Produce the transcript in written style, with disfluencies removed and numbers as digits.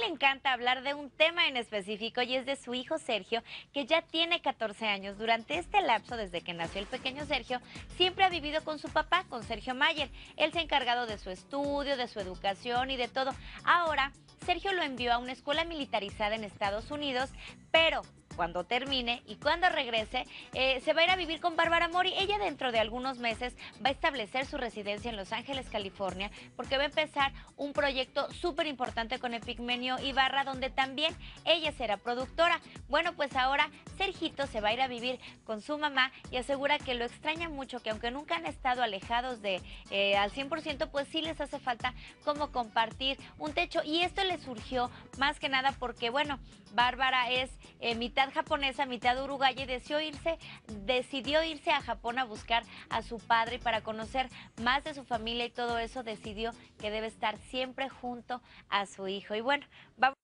le encanta hablar de un tema en específico y es de su hijo Sergio, que ya tiene 14 años. Durante este lapso, desde que nació el pequeño Sergio, siempre ha vivido con su papá, con Sergio Mayer. Él se ha encargado de su estudio, de su educación y de todo. Ahora, Sergio lo envió a una escuela militarizada en Estados Unidos, pero cuando termine y cuando regrese, se va a ir a vivir con Bárbara Mori. Ella dentro de algunos meses va a establecer su residencia en Los Ángeles, California, porque va a empezar un proyecto súper importante con Epigmenio Ibarra, donde también ella será productora. Bueno, pues ahora Sergito se va a ir a vivir con su mamá y asegura que lo extraña mucho, que aunque nunca han estado alejados de al 100%, pues sí les hace falta como compartir un techo. Y esto le surgió más que nada porque, bueno, Bárbara es mitad japonesa, mitad uruguaya y decidió irse a Japón a buscar a su padre y para conocer más de su familia y todo eso decidió que debe estar siempre junto a su hijo. Y bueno, vamos